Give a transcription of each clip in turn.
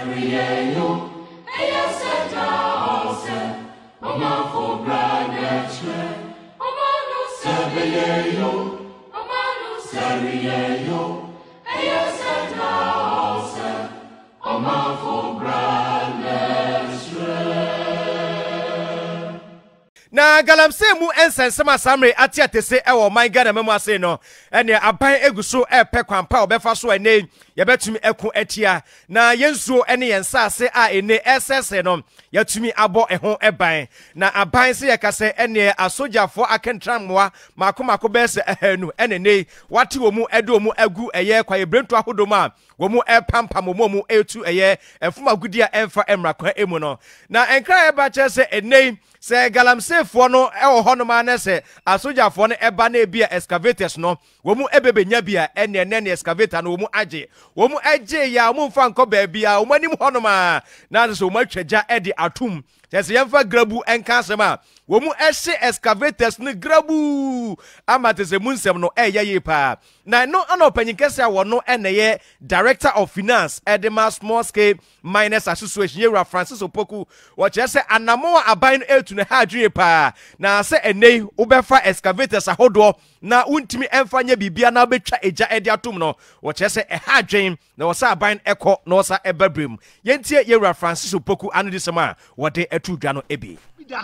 Na galamse mu ensensema samre ati atese ewo man Ghana memu ase no ene aban eguso epe kwampa obefa so ene yebetumi eku etia na yensuo ene yensase a ene SS no yatumi abo eho eban na aban se yakase ene asojafo akentramwa makomako bese ehanu ene ne wate omu edo omu agu eye kwa yebrento ahodoma womu epampam omu etu eye efuma gudia emfa emra kwa emu no na enkra eba chese ene se galamsefo no ewo hono ma na se asojafo no eba na ebia excavators no womu ebebenya bia ene excavator no womu age womu age ya womu mfa nko ba bia womu anim hono ma na so womu atwaja edi atum tese yemfa grabu enkasema womu ehye excavators ni grabu amatese munsem no ye pa na no ana panyinkese awono eneye director of finance edema small scale miners association Yewura Francis Opoku wochese anamo aban etu ne ha dwe pa na se enei ubefa excavators ahodo na untimi emfanya bibia na betwa eja edi atom no wochese ha dwen na wosa aban ekọ na wosa ebabrem yentie Yewura Francis Opoku anu disema wode etu dwa no ebi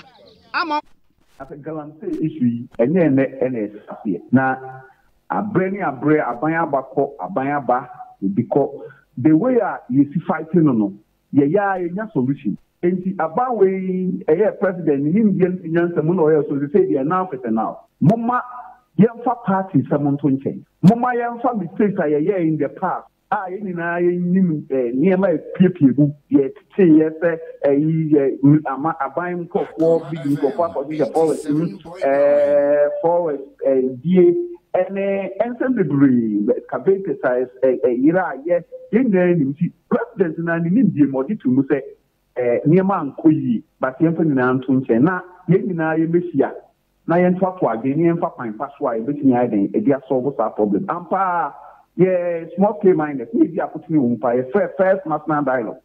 ama galamsey issue ene na abreni aban abako aban aba because the way you see fighting no nya solution enti aban we president ni indian nyansa mu no so they say they are now fit now mama yemfa party samonto nchen mama yemfa mistakes in the past ni na nim niema epiepiebu ye tete ye se aban kokwo big kokwo for the forward die ene ensemble kabete size ira ye nimti president na ni ndie modi tumu se niema ankoyi but yemfa ni na nto nche na ye nyina ye mesia na ye ntwa to age ni yemfa pan paso a ye betini aden e dia solve that problem ampa small scale miners maybe akutumi umpa first national dialogue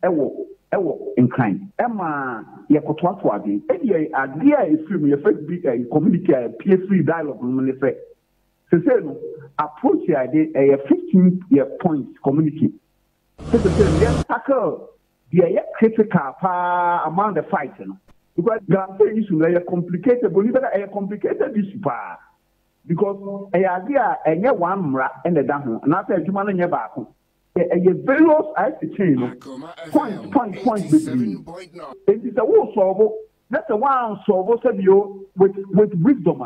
ewo in kind ema ye koto to age e dia efim ye first big community peer-free dialogue no ne fe se no approach ya de 15 year points community so let's tackle the critical among the fight no because the issue is complicated but even a complicated issue because idea enye one mra and the down and after adwuma no nye baako various chain no point between it is a wo solve that's a one solve with wisdom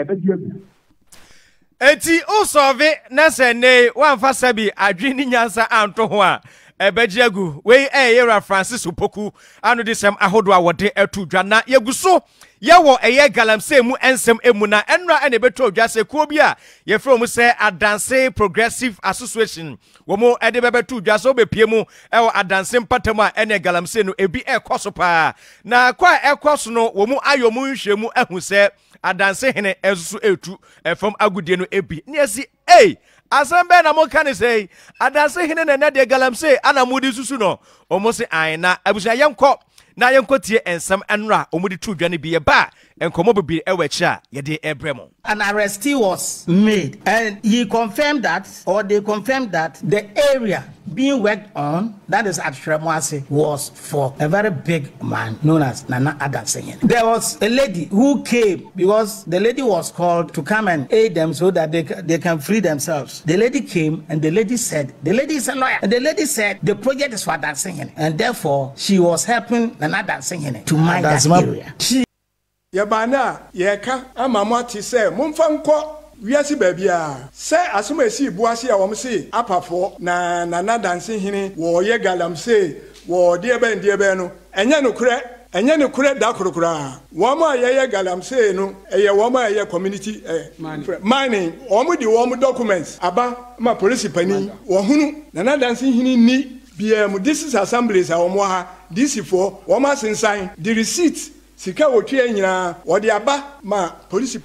eti o solve na se ne wan fa sabi adwini nyansa anto ho a ebejiagu we Yewura Francis Opoku anu disem ahodo a wode atu dwa na yeguso yawo galamsey mu ensem emu na enra ene beto dwa se kuo bi a ye from se Adanse Progressive Association wo mo ede bebeto dwa so bepie mu ewo Adanse mpatam a ene galamsey no ebi ekoso pa na kwa ekoso no wo mu ayomu nhwemu ahu se Adanse hene esusu etu efom agudie no ebi ne asi asambe na mo kan say Adanse hene na de galamsey ana mudi susu no omo se an na abusa yenko na yenkotie ensam enra omudi tudwa ne bi ye ba enkomo bibiri ewechi a ye de ebremo. An arrestee was made and he confirmed that, or they confirmed that the area being worked on, that is at Shremoase, was for a very big man known as Nana Adanse. There was a lady who came because the lady was called to come and aid them so that they can free themselves. The lady came and the lady said, the lady is a lawyer, and the lady said the project is for Adanse, and therefore she was helping Nana Adanse to mine that area. Yabana yeka amamati se mumfa nko wiase babia se asomasi buase a wo mse apafo na Nana Adanse hene wo ye galamsey wo de be no enye no kure da korokora wo ma ye galamsey no eye wo ma ye community mining wo mu di wo mu documents aba ma police pani wo hunu Nana Adanse hene ni BM this assemblies a wo mo ha DC for wo ma sensan the receipt sika wotwe nyina wode aba ma police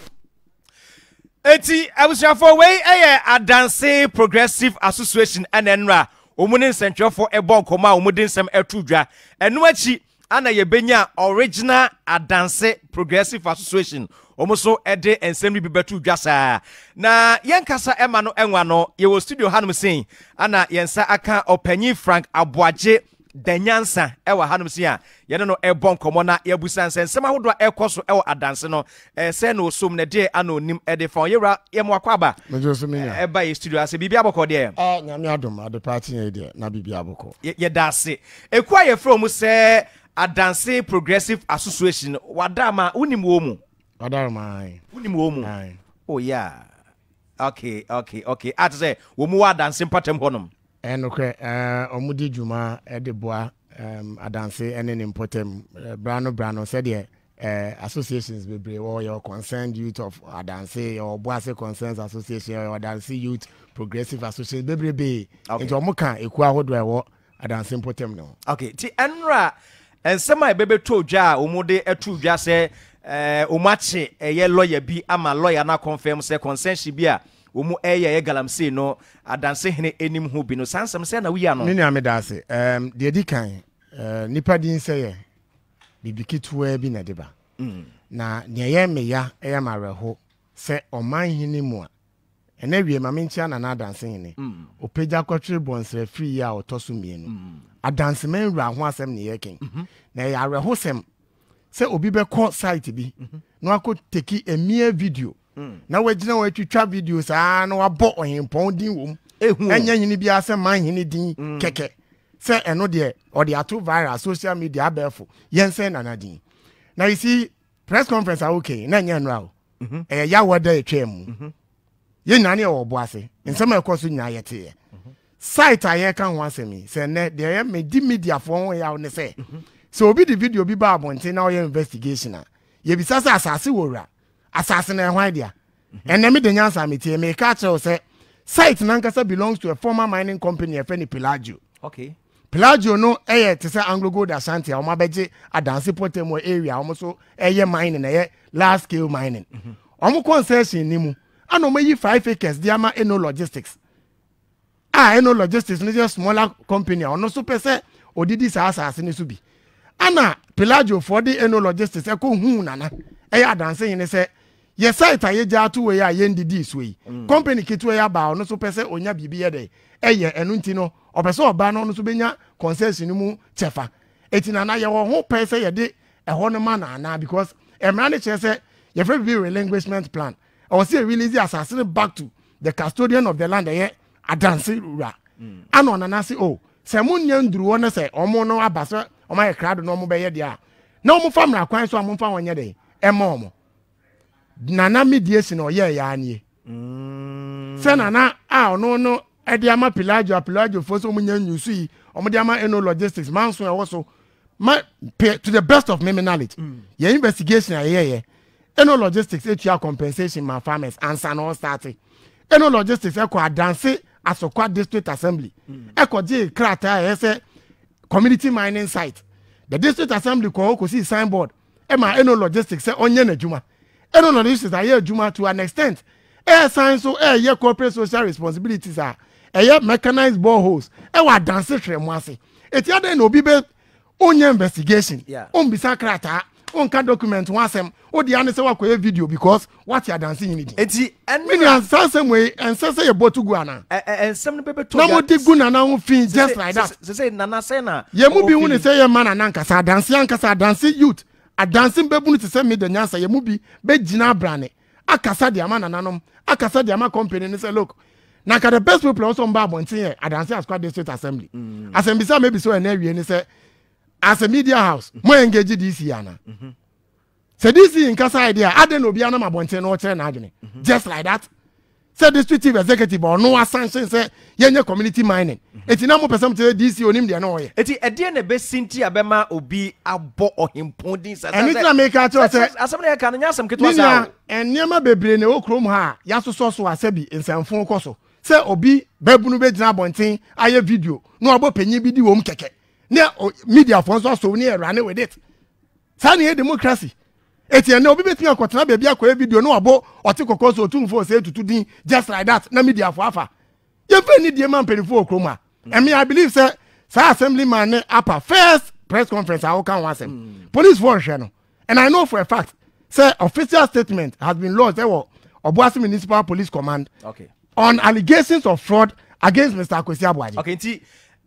eti abusuafo we Adanse Progressive Association anenra omu ne nsɛntwerɛfoɔ ɛbɔ nkɔmɔ a omu de nsɛm ɛto dwa ɛno akyi ana yɛbɛnya original adanse progressive association omu so ɛde nsɛm bi bɛto dwa saa na yɛnkasa ɛma no ɛnwa no yɛwɔ studio hanom sen ana yɛnsa aka ɔpanyin Frank Aboagye Danyansa ɛwɔ hanom sen a yɛne no ɛbɔ nkɔmɔ na yɛbusa nsɛm ahodoɔ ɛkɔ so ɛwɔ adanse no sɛ no som na de ana onim ɛde fa yɛwura yɛmo akɔ aba ɛba yɛ studio ase biribi abɔkɔ deɛ nyame adom ade party yɛ deɛ na biribi abɔkɔ yɛda ase ɛku a yɛfrɛ mu sɛ adanse progressive association wadama unim wo mu wadama unim wo mu oh yeah okay at say wo mu adanse patam honom enokre omudi djuma de boa adanse ene ne potem brano said the associations bebre or your concerned youth of adanse or boase concerns association or adanse youth progressive association bebre into omuka eku ahodo ewo adanse potem no okay ti enra ensema ebebe to dwa omude etu dwa se omache eye lawyer bi ama lawyer na confirm se consent bi a omu eye galamsey no adanse hene enim ho bi no sansam se na wiya no me nya me da ase de di kan nipa din se ye bibikituwa bi na deba na ne ye me ya eye mareho se oman hene mu a ena wie ma me ntia na adanse hene opeja kwatwe bonsre free ya otoso mienu adanse men wura ho asem ne ye ken na ya areho sem se obi be call site bi no akọ teki emie video na wagina watwitwa video saa na wabọ ohempon din wom enya hini bia se man hini din keke se eno de odi ato viral social media abefo yense nana din na you see press conference okay na nya nra o ya woda etwam ye nane e wo boase nsem ekoso nya yete site aye kan ho asemi se ne de ye media fo ho ya ne se so obi the video bi ba abonte na oye investigation a ye bisa sa asase wora asase na ehwan dia enemi de nyansa metie me ka che o se site nankasa belongs to a former mining company efeni Pelagio. Okay. Pelagio no te say Anglo Gold Ashanti o mabeje adanse potemo area o so mining na large scale mining. O concession ni mu ana o mayi 5 acres dia ma Eno Logistics. Eno Logistics no just smaller company o no so pese odidi sa asase ni so bi. Ana Pelagio for the Eno Logistics e ko hu nana adanse yin se ye site aye ja to we aye ndidi so yi company kitu ya ba no so pese onya bibi ye de enu nti no opese oba no so benya concession mu chefa etina na ye wo ho pese ye de eho no ma na because emra ne che se ye free be relinquishment plan or say release assassin back to the custodian of the land ye adanse rura ano na say oh se munya nduru wo ne se omo no abase omo ye krado no omo be ye de a na omo famra kwan so omo fa wonye de omo nana mediation o ye ya anie se nana no ede ama Pelagio for so munya nyusu yi omde ama Eno Logistics manso e wo so to the best of my knowledge ye investigation ye Eno Logistics etua compensation ma farmers ansa no start Eno Logistics e ko adanse Asokwa district assembly e ko je krata e se community mining site the district assembly ko see signboard e ma Eno Logistics se onye na djuma Eno Logistics aye djuma to an extent sign so ye corporate social responsibilities are mechanized boreholes wa dance trem ase eti ade na obi be onye investigation on bisa krata on ka document wasem odi ane se wakoye video because what you dancing in it eti mini ansasem we ensese ye botugu ana ensem no bebe to na mo digu na na fin just like that say nana say na ye mu bi hu ne say ye man na nkasa dance youth a dancing bebu no se me de nyansa ye mu bi be gina brane akasa de ama nananom akasa de ama company ne say look na ka the best people also mba abontin here adanse Asokwa district assembly assembly say maybe so na wie ne say as a media house mo engage DC ana say DC in kasa idea aden obi ana abontin no chere na adwene just like that say district chief executive or no sanction say yenye community mining eti na mo person tell DC onim de na oye eti ede na be sinti abema obi abo ohimpodin sa eni na make a cho say asem na ka na nyasem ketwa sa enema bebre ne okrom ha ya soso so asabi nsamfo koso say obi babunu be gina abontin aye video no obo panyin bi di wom keke ne media for so ne run with it sa ne democracy etienne obi betimi akotena be bia kwa video no obo otikoko so tumfo say tutu din just like that na media for afa ye fe ni die man penifo okroma I mean, I believe sir assemblyman upper first press conference I can want him. Police function. And I know for a fact, sir, official statement has been lodged there Obuasi Municipal Police Command on allegations of fraud against Mr. Kwesi Abuaji. Okay,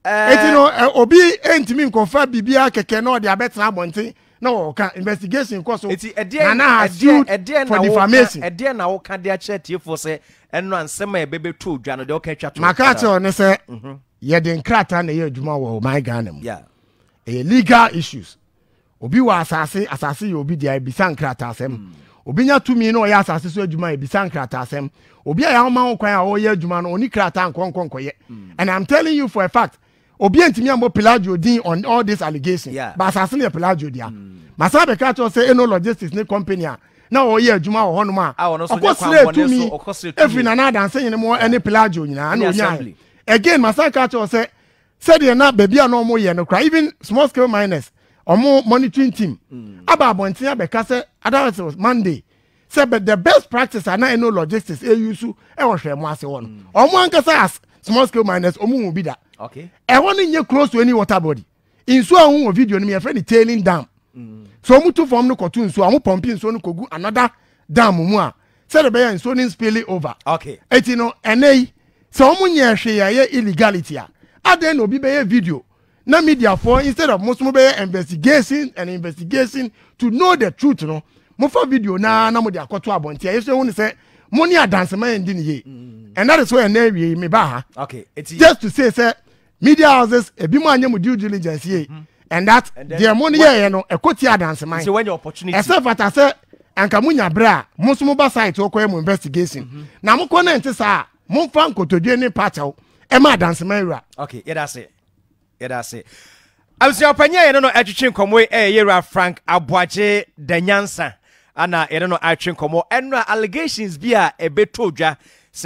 obi entimi confirm bibia keke no de abetna abonte no ka investigation ko so Nana has sued for defamation. Ede na wo ka de a chere for say eno ansema e bebe to dwa no de o ka twa to. Makacho ne say ye de nkrata na ye adwuma wo my Ghana mu. Yeah. Legal issues. Obi wa asase ye obi dia bisa nkrata asem. Obi nya tumi no ye asase so adwuma ye bisa nkrata asem. Obi ya ho ma kwan a wo ye adwuma no oni krata nkonkonko ye. And I'm telling you for a fact Obi entimi ambo Pelagio din on all these allegations. But assassin e Pelagio dia. Masabe ka to say Eno Logistics ne company a na o ye adwuma wo hono ma. Okosire tumi efi na na danse nyene mo ene Pelagio nyina na onya. Again Masabe ka to say said na baby a no mo ye no cry even small scale miners omo monitoring team. Aba abontia be ka say otherwise was Monday. Say but the best practice na Eno Logistics e use e wo hwe mo ase wono. Omo ankasa as small scale miners omo mu bi da. Okay. I want to close to any water body. In so a video, me a friend tailing dam. So mutu from no cotton, so I'm pumping so no kogu another dam mua. Said the bear and so spill it over. Okay. Et you know, and they so munya share illegality. I then will be a video. Na media for instead of most mobile investigation to know the truth, you know. Mo for video na mo dia koto abonti. You say when say money a dance man din ye. And that is why we me ba. Okay. It's just to say media houses e bi mo anya mu due diligence ye. And that their money here no e koti dance man. So when your opportunity. Except that I say anka munya bra mo so mo ba site okọ mu investigation. Na mo ko na ente sa mo fa nkotodwe ne pacha e ma dance man ra. Okay, yeah that's it. Yeah that's it. Abusua panya ye no atwetwe nkomo yera Frank Abuaje Danyansa. Ana ye no atwe nkomo enra allegations bi a ebeto dwa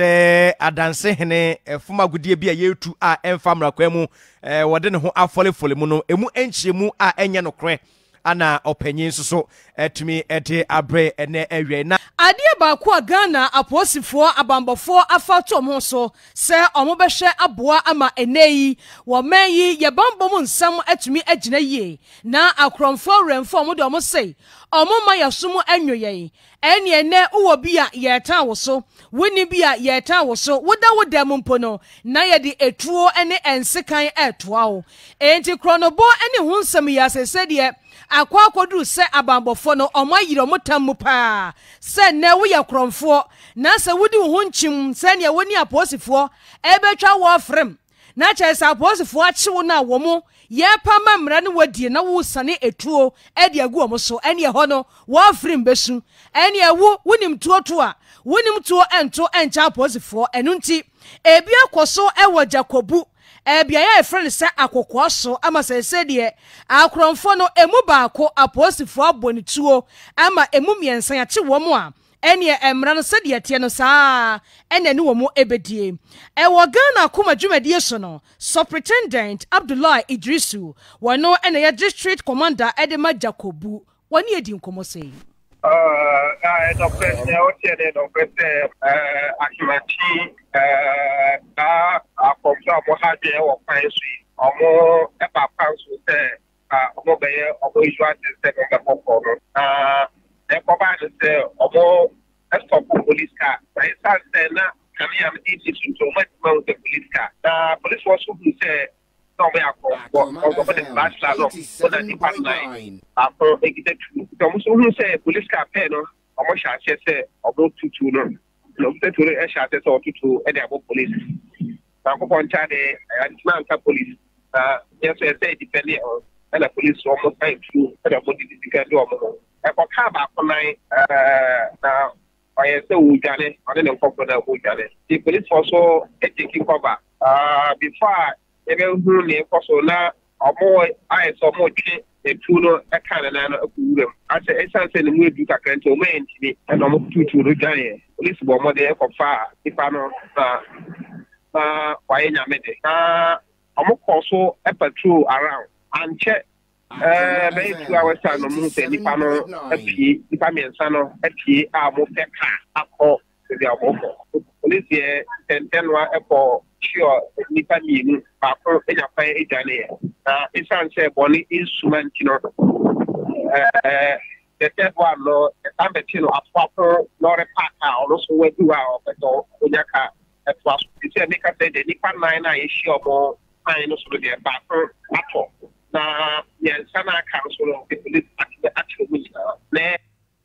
se adanse hene fuma gudie bi a yetu a emfamra kwemu wode ne ho afolefole mu no emu enchiemu a enye no kre ana opanyin so etumi ede abre ene ewie na ade ba ko Ghana aposifo abambofo afato mo so se omo behwe aboa ama eneyi wo manyi ye bambom nsam etumi agina yie na akromfo remfo mo de omo sei omo ma yasum anwoyen ene ene uwo bia yeta wo so woni bia yeta wo so woda mpo no na ye de etuo ene ensekan etoa wo enti kronobo ene hu nsam ya sese de akwakodu se abambofo no omayiro motam pa se ne wo ye kromfo na se wodi ho nchim se ne woni aposifo ebetwa wo frem na chese aposifo achiwo na wo mo ye pama mra ne wadie na wo sane etuo ede agu omo so ene ho no wo frem besu ene wo wonim tuoto a wonim tuo ento encha aposifo enu nti ebi akoso ewo Jacobu ebia ya friend se akokwo so ama se de akromfo no emu baako aposifo aboni tuo ama emu miensan ya che wo mo a ene emra no se de tie no saa ene ne wo mo ebedie wo Ghana kuma dwumadie so no Superintendent Abdullah Idrisu wono ene ya district commander Edema Jacobu woni edi nkomo sei police was who said no me last after say police car pen no omo sha say obo tutu no tutu e sha say tutu e dey police na ko poncha de man ka police yes say depending on the police almost time to the body the do omo e ko ka ba ko nine na I say we jale on the company that we jale the police also taking cover before even who ne so na omo I so much e tuno e kana na akuwure I say essence ne mu edu kakra nti o ma entini e no mo tutu ro jale police bo mo de e ko fa ifa no na why nyamede omo so e patrol around and check very 2 hours time no mu se nipa no apie nipa miensa no apie a mo peka akọ the abofo police here 10 wa e for sure nipa mienu baako enya kwan edwane na esan say boni instrument no the third one no ambetino afapo lorry park also we do our beto onyaka etwa say make say the nipa nine na issue omo fine no so dey baako ato na yensana council of the police actually na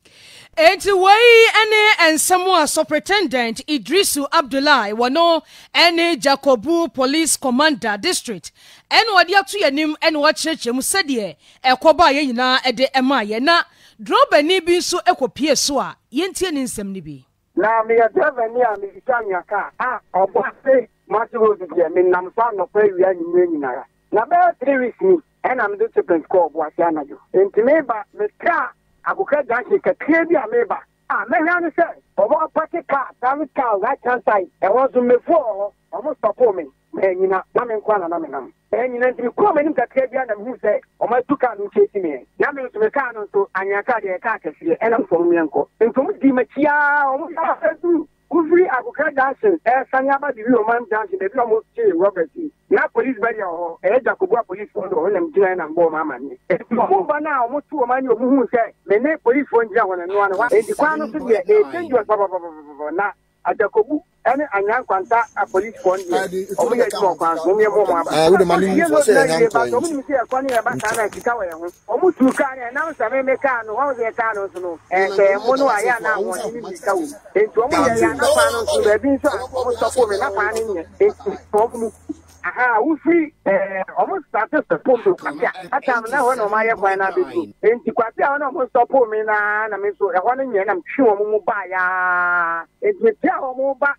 Enti wei ene ensamo Superintendent Idrisu Abdullahi wano ene Jacobu Police Commander District ene wadi atu yanim ene wakyerɛkyerɛ mu sɛdeɛ ɛkɔba yɛ nyinaa ɛde ɛma yɛ na drobani bi nso ɛkɔpie so a yɛntie ne nsɛm ne bi na me ya drobani a me bitanya ka ɔbɔ se masiwo de me nam sa no pa wi anyim nyinara na bɛ 3 weeks ni ɛna me do superintendent call bo ase anajo enti me ba me ka agoka danse kakra bi ameba mehia no sɛ ɔbɔ party car private car right hand side ɛwɔ so mefo ɔmo support me nyina na me nkwa na me nam nyina nti ko me nim kakra bi na me hu sɛ ɔmo tu car no chesi me na me so me car no so anya car de car kɛse ɛna so me enko ntom di machia ɔmo sa du kufri agoka danse sanya ba di wi ɔman danse de bi ɔmo che Robert na police bari ho Jacobu police phone ho na mjina na mbo mama ni ɔmo ba na ɔmo tu ɔman ni ɔmo hu sɛ me ne police phone jira wɔn no ano edi kwa no so de dangerous na Jacobu ɛne anya kwanta police phone de ɔmo yɛ di wɔn kwan so me mo aba we de mani for say anya kwanta ɔmo ni se ɛkɔ ne yɛ ba ta na sika wɔ ho ɔmo tu ka ne na so me ka no wɔn yɛ ka no so no mo no aya na wɔn ni sika wo enti ɔmo yɛ ya na kwa no so ba bi nso ɔmo support me na kwa ne nyɛ enti ɔmo we free almost started to pump to Katia. I can't know when my when I be in Tiquatia almost support me na me so I want to I'm sure Mubaya. It's with Muba.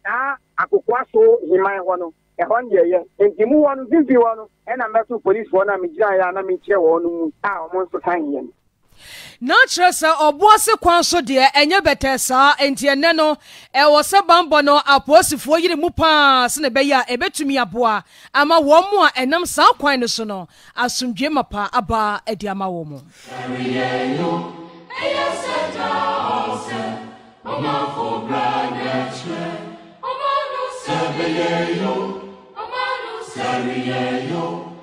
I could pass so in my one. A 1 year, and Timu one, Vivi one, and I'm not to police one. I'm in Jaya and I'm in Chair one. Almost to time. Na tresa obuase kwanso de enye betesa enti ene no wo se bambo no aposifo yire mu pa se ne be ya ebetumi aboa ama wo mu a enam sa kwan no so no asomdwe mapa aba edi ama wo mu Omanu